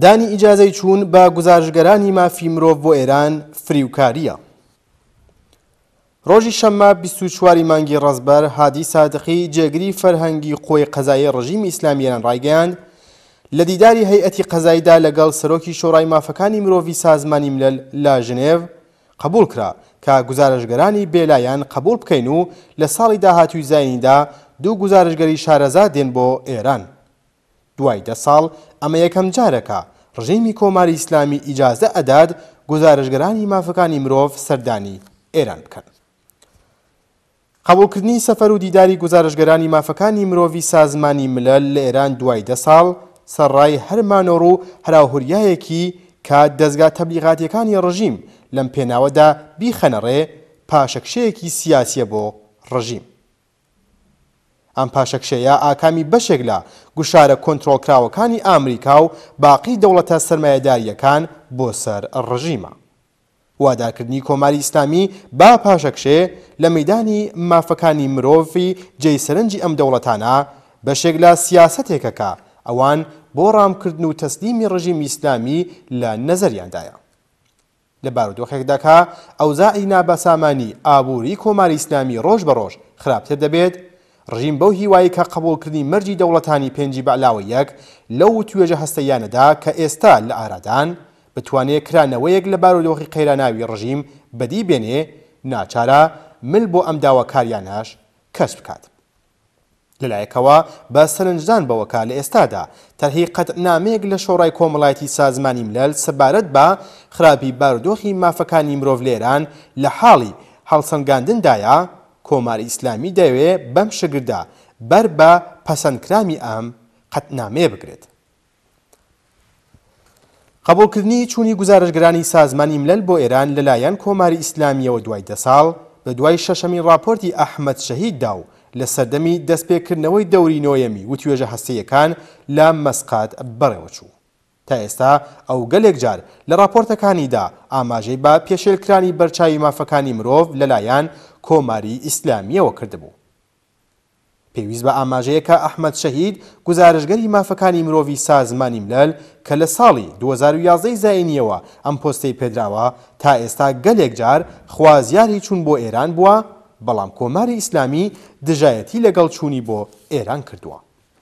دانی ئیجازەی چوون بە گزارشگەرانی مافی مرۆڤ بۆ ئێران فریوکاریە. ڕۆژی شەممە 24 مانگی ڕەزبەر هادی سادقی جێگری فەرهەنگی قۆی قەزایی ڕژیمی ئیسلامی ئێران ڕایگەیاند لە دیداری هەیئەتی قەزاییدا لەگەڵ سەرۆکی شۆڕای مافەکانی مرۆڤی سازمانی ملل لە ژنێڤ قبول کرا کە گزارشگەرانی بێلایەن قبول بکەین و لە ساڵی داهاتووی زاینیدا 2 گزارشگەری شارەزا دێن بۆ ئێران. دوای 10 ساڵ ئەمە یەکەم جارەکە ڕژیمی کۆماری ئیسلامی ئیجازە ئەدات گزارشگەرانی مافەکانی مرۆڤ سەردانی ئێران بکەن. قبولکردنی سەفەر و دیداری گزارشگەرانی مافەکانی مرۆڤی سازمانی ملل لە ئێران دوای 10 ساڵ سەرڕای هەرمانۆڕ و هەراوهوریایەکی کە دەستگا تەبلیغاتیەکانی ڕژیم لەم پێناوەدا بیخەنەڕێ پاشەکشەیەکی سیاسیە بۆ ڕژیم. ئەم پاشەکشەیە ئاکامی بەشێک لە گوشارە کۆنتڕۆڵکراوەکانی ئامریکا و باقی دەوڵەتە سەرمایەداریەکان بۆ سەر ڕژیمە. وادارکردنی کۆماری ئیسلامی با پاشەکشێ لە مەیدانی مافەکانی مرۆڤی جێیسەرنجی ئەم دەوڵەتانە بەشێک لە سیاسەتێکەکە ئەوان بۆ ڕامکردن و تەسلیمی ڕژیمی ئیسلامی لە نەزەریاندایە. لە بارودۆخێکداکە ئەوزاعی نابەسامانی ئابووری کۆماری ئیسلامی ڕۆژ بە ڕۆژ خراپتر دەبێت، ڕژیم بەو هیوایی کە قبولکردنی مەرجی دەوڵەتانی پێنجی بەعلاوە یەک لەو توێژە هەستەیانەدا کە ئێستا لە ئارادان بتوانێت کرانەوەیەک لە بارودۆخی قەیراناوی ڕژیم بەدی بێنێ، ناچارە مل بۆ ئەم داواکاریانەش کەس بکات. لەلایەکەوە بە سەرنجدان بەوەکە لە ئێستادا تەرهی قەتنامەیەک لە شۆڕای کۆمەڵایەتی سازمانی ملل سەبارەت بە خراپی بارودۆخی مافەکانی مرۆڤ لە ئێران لە حاڵی هەڵسەنگاندندایە، کۆماری ئیسلامی دەوێت بەم شگردا بەر بە پەسەندکرامی ئەم قەتنامەیە بگرێت. قبولکردنی چوونی گزارشگرانی سازمانی ملل بۆ ئێران لەلایەن کۆماری ئیسلامیەوە دوای 10 ساڵ بە دوای شەشەمین راپۆرتی ئەحمەد شەهیددا و لە سەردەمی دەستپێکردنەوەی دەوری نۆیەمی و توێژە هەستەیەکان لە مەسقات بەڕێوەچوو. تا ئێستا ئەو گەلێک جار لە راپۆرتەکانیدا ئاماژەی بە پێشێلکرانی بەرچاوی مافەکانی مرۆڤ لەلایەن کۆماری ئیسلامیەوە کردبوو. پێویست بە ئاماژەیە کە ئەحمەد شەهید گزارشگەری مافەکانی مرۆڤی سازمانی ملل کە لە ساڵی 2011 زاینیەوە ئەم پۆستەی پێدراوە تا ئێستا گەلێک جار خوازیاری چوون بۆ ئێران بووە، بەڵام کۆماری ئیسلامی دژایەتی لەگەڵ چوونی بۆ ئێران کردووە.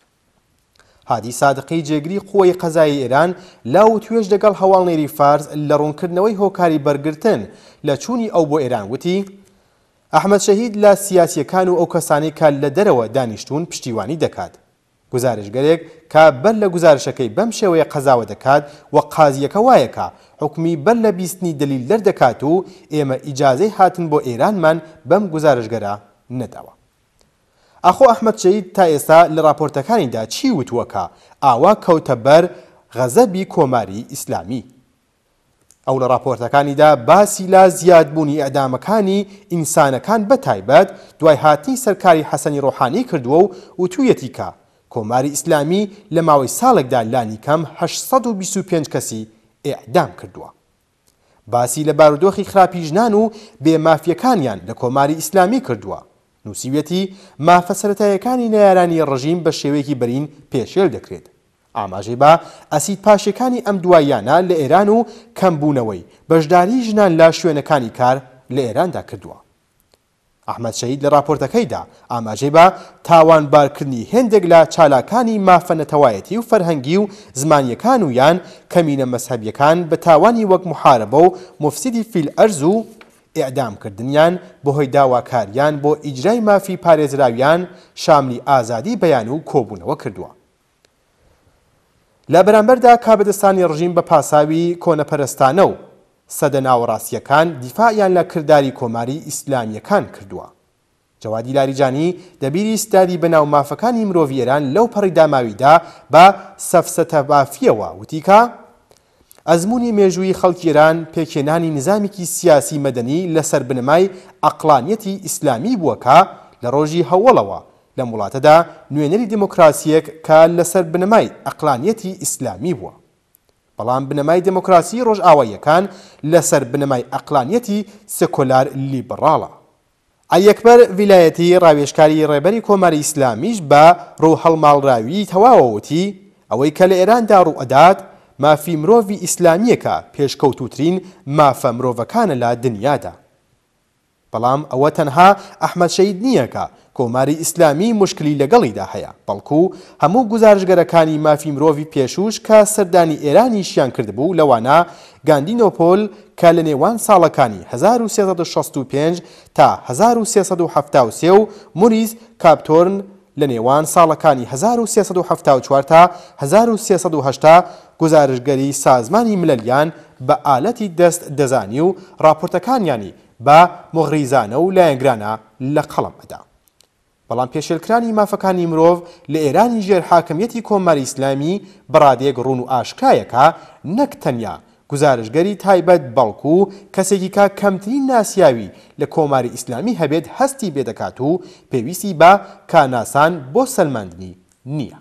هادی سادقی جێگری قۆی قەزایی ئێران لاو توێژ لەگەڵ هەواڵنێری فارس لە ڕوونکردنەوەی هۆکاری بەرگرتن لە چوونی ئەو بۆ ئێران وتی ئەحمەد شەهید لە سیاسیەکان و ئەو کەسانی کە لە دەرەوە دانیشتون پشتیوانی دەکات. گزارشگەرێک کە بەر لە گزارشەکەی بەم شێوەیە قەزاوە دەکات و قازیەکە وایەکە حکمی بەر لە بیستنی دلیل دەردەکات و ئێمە ئیجازەی هاتن بۆ ئێرانمان بەم گزارشگەرە نەداوە. ئەخۆ ئەحمەد شەهید تا ئێستا لە راپۆرتەکانیدا چی وتووەکە ئاوا کەوتە بەر غەزەبی کۆماری ئیسلامی. ئەو لە راپۆرتەکانیدا باسی لا زیادبوونی ئەعدامەکانی ئینسانەکان بەتایبەت دوای هاتنی سەرکاری حەسەنی ڕۆحانی کردووە و وتوویەتی کە کۆماری ئیسلامی لە ماوەی ساڵێکدا لانی کەم 825 کەسی ئیعدام کردووە. باسی لە بارودۆخی خراپی ژنان و بێمافیەکانیان لە کۆماری ئیسلامی کردووە. نووسیوێتی مافە سەرەتاییەکانی نەیارانی ڕژیم بە شێوەیەکی بەرین پێشێل دەکرێت. ئاماژەی بە ئەسید پاشەکانی ئەم دواییانە لە ئێران و کەمبوونەوەی بەشداری ژنان لە شوێنەکانی کار لە ئێراندا کردووە. ئەحمەد شەهید لە راپۆرتەکەیدا ئاماژەی بە تاوانبارکردنی هێندێک لە چالاکانی مافە نەتەوایەتی و فەرهەنگی و زمانیەکان و یان کەمینە مەسهەبیەکان بە تاوانی وەک محارەبە و مفسیدی فیل ئەرز و ئیعدامکردنیان بەهۆی داواکاریان بۆ ئیجرای مافی پارێزراویان شاملی ئازادی بەیان و کۆبوونەوە کردووە. لە بەرامبەردا کابەدەستانی ڕژیم بە پاساوی کۆنەپەرستانە و سەدە ناوەڕاستیەکان دیفاعیان لە کردداری کۆماری ئیسلامیەکان کردووە. جەوادی لاریجانی دەبیری ستادی بەناو مافەکانی مرۆڤی ئێران لەو پەڕی داماویدا بە سەفسەتە بافیەوە وتیکە ئەزمموی مێژووی خەڵکی ئێران پێکێنانی نظامێکی سیاسی مەدەنی لەسەر بنەمای عەقلانیەتی ئیسلامی بووەکە لە ڕۆژی هەوڵەوە لە وڵاتەدا نوێنەری دیموکراسیەک کە لەسەر بنەمای عەقلانیەتی ئیسلامی بووە. بەڵام بنەمای دیموکراسی ڕۆژئاواییەکان لەسەر بنەمای عەقلانیەتی سێکۆلار لیبەڕاڵە. ئەیەکبەر ڤیلایەتی ڕاوێژکاری ڕێبەری کۆماری ئیسلامیش بە ڕووهەڵماڵراوی تەواوەوتی ئەوەی کە لە ئێراندا ڕوو ئەدات مافی مرۆڤی ئیسلامیەکە پێشکەوتوترین مافە مرۆڤەکانە لە دنیادا. بەڵام ئەوە تەنها ئەحمەد شەید نییە کە کۆماری ئیسلامی مشکلی لەگەڵیدا هەیە، بەڵکو هەموو گزارشگەرەکانی مافی مرۆڤی پێشوش کە سەردانی ئێرانیشیان کردبوو لەوانە گاندینۆپۆل کە لە نێوان ساڵەکانی 1365 تا 1373 و موریس کاپتۆرن لە نێوان ساڵەکانی 1374 تا 1380 گزارشگەری سازمانی ملەلیان بە ئالەتی دەست دەزانی و راپۆرتەکانیانی بە مغریزانە و لایەنگرانە لە قەڵەمەدا. بەڵام پێشێلکرانی مافەکانی مرۆڤ لە ئێرانی ژێرحاکمیەتی کۆماری ئیسلامی بەڕادەیەک ڕوون و ئاشکرایەکە نەک تەنیا گزارشگەری تایبەت بەڵکو کەسێکی کە کەمترین ناسیاوی لە کۆماری ئیسلامی هەبێت هەستی بێدەکات و پێویستی بە کاناسان بۆ سەلماندنی نییە.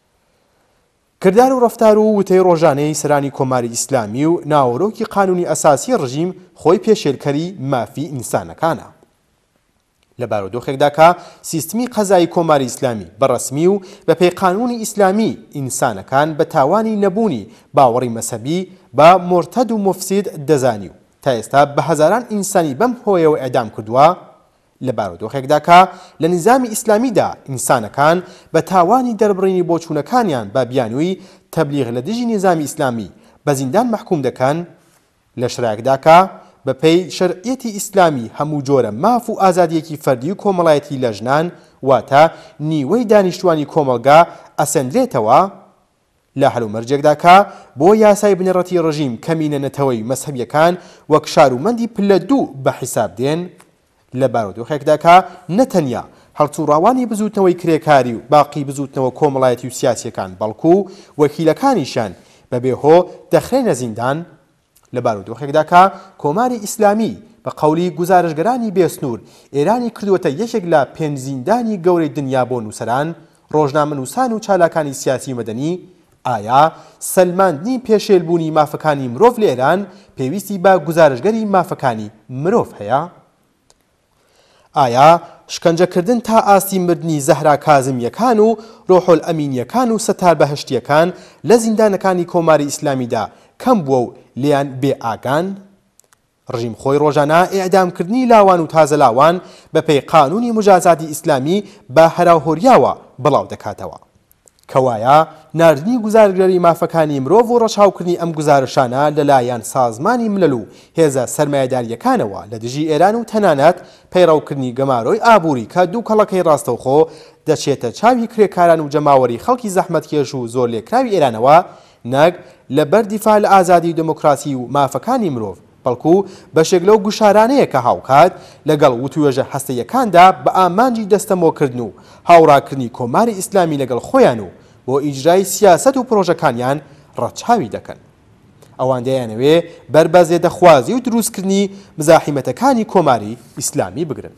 کردار و ڕەفتار و وتەی ڕۆژانەی سەرانی کۆماری ئیسلامی و ناوەڕۆکی قانونی ئەساسی ڕژیم خۆی پێشێلکەری مافی ئینسانەکانە. لە بارودۆخێکدا کە سیستمی قەزایی کۆماری ئیسلامی بەڕەسمی و بە پێی قانونی ئیسلامی ئینسانەکان بە تاوانی نەبوونی باوەڕی مەسەبی بە مرتەد و مفسید دەزانی و تا ئێستا بە هەزاران ئینسانی بەم هۆیەوە ئێدام کردووە. لە بارودۆخێکدا کە لە نظامی ئیسلامیدا ئینسانەکان بە تاوانی دەربڕینی بۆچوونەکانیان بە بیانووی تەبلیغ لە دژی نظامی ئیسلامی بە زیندان مەحکوم دەکەن. لە شرایەکدا کە بە پێی شەرعیەتی ئیسلامی هەموو جۆرە ماف و ئازادیەکی فەردی و کۆمەڵایەتی لە ژنان واتە نیوەی دانیشتوانی کۆمەلگا ئەسەندرێتەوە. لە هەلومەرجێکدا کە بۆ یاسای بنەڕەتی ڕژیم کەمینە نەتەوەی مەسهەبیەکان وەک شارومەندی پلە دوو بە حیساب دێن. لە بارودۆخێکدا کە نەتەنیا هەڵسوڕاوانی بزوتنەوەی کرێکاری و باقی بزوتنەوە کۆمەڵایەتی و سیاسیەکان بەڵکو وەکیلەکانیشان بەبێهۆ دەخرێنە زیندان. لە بارودۆخێکدا کە کۆماری ئیسلامی بە قەولی گزارشگەرانی بێسنوور ئێرانی کردووەتە یەکێک لە پێنج زیندانی گەورەی دنیا بۆ نووسەران، ڕۆژنامەنووسان و چالاکانی سیاسی مەدەنی، ئایا سەلماندنی پێشێلبوونی مافەکانی مرۆڤ لە ئێران پێویستی بە گزارشگەری مافەکانی مرۆڤ هەیە؟ ئایا شکنجەکردن تا ئاستی مردنی زەهرا کازمیەکان و ڕۆحۆل ئەمینیەکان و سەتار بەهشتیەکان لە زیندانەکانی کۆماری ئیسلامیدا کەم بووە و لیان بێ ئاگان؟ ڕژیم خۆی ڕۆژانە ئێعدامکردنی لاوان و تازە لاوان بە پێی قانونی مجازاتی ئیسلامی بە هەراوهۆریاوە بڵاو دەکاتەوە. کەوایە ناردنی گزارشگەری مافەکانی مرۆڤ و ڕەچاوکردنی ئەم گزارشانە لەلایەن سازمانی ملەل و هێزە سەرمایەداریەکانەوە لە دژی ئێران و تەنانەت پەیڕەوکردنی گەمارۆی ئابووری کە دوو کەڵەکەی ڕاستەوخۆ دەچێتە چاوی کرێکاران و جەماوەری خەڵکی زەحمەتکێش و زۆر لێکراوی ئێرانەوە نەک لەبەر دیفاع لە ئازادی و دموکراسی و مافەکانی مرۆڤ، بەڵکو بەشێک لەو گوشارانەیە کە هاوکات لەگەڵ وتوێژە هەستەیەکاندا بە ئامانجی دەستەمۆکردن و هاوڕاکردنی کۆماری ئیسلامی لەگەڵ خۆیان و بۆ ئیجرای سیاسەت و پرۆژەکانیان ڕەچاوی دەکەن. ئەوان دەیانەوێ بەربەزێ دەخوازی و دروستکردنی مزاحیمەتەکانی کۆماری ئیسلامی بگرن.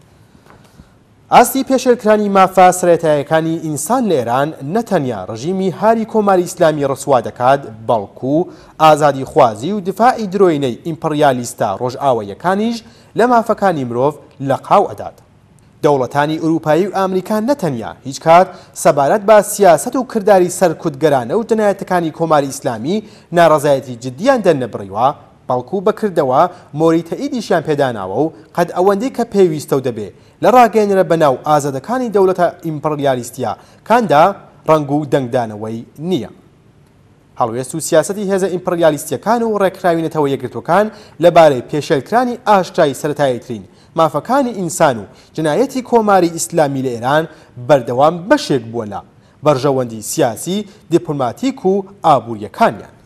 ئاستی پێشێلکرانی مافە سەرەتاییەکانی ئینسان لە ئێران نەتەنیا ڕژیمی هاری کۆماری ئیسلامی ڕسوا دەکات، بەڵکو ئازادی خوازی و دفاعی درۆینەی ئیمپەریالیستە ڕۆژئاواییەکانیش لە مافەکانی مرۆڤ لە قاو ئەدات. دەوڵەتانی ئوروپایی و ئامریکان نەتەنیا هیچ کات سەبارەت بە سیاسەت و کردداری سەرکوتگەرانە و جەنایەتەکانی کۆماری ئیسلامی ناڕەزایەتی جددیان دەرنەبڕیوە، بەڵکو بەکردەوە مۆری تەئیدیشیان پێداناوە و قەت ئەوەندەی کە پێویستە و دەبێ لە ڕاگەیەنرە بەناو ئازادەکانی دەوڵەتە ئیمپەریالیستیە کاندا ڕەنگ و دەنگدانەوەی نییە. هەڵوێست و سیاسەتی هێزە ئیمپەریالیستیەکان و ڕێکخراوی نەتەوە یەکگرتوەکان لەبارەی پێشێلکرانی ئاشتای سەرەتاییترین مافەکانی ئینسان و جنایەتی کۆماری ئیسلامی لە ئێران بەردەوام بەشێک بووە لە بەرژەوەندی سیاسی، دیپلۆماتیک و ئابوووریەکانیان.